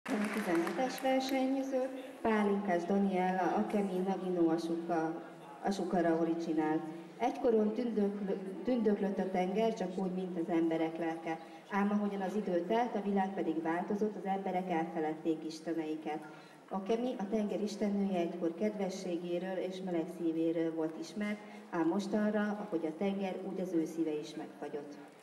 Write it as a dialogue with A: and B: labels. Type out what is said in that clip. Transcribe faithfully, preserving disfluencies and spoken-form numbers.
A: A tizenhetes versenyző Pálinkás Daniella Akemi Nagino Asuka, Asukara Original. Egykoron tündöklö, tündöklött a tenger, csak úgy, mint az emberek lelke. Ám ahogyan az idő telt, a világ pedig változott, az emberek elfeledték isteneiket. Akemi, a tenger istennője egykor kedvességéről és meleg szívéről volt ismert, ám mostanra, ahogy a tenger, úgy az ő szíve is megfagyott.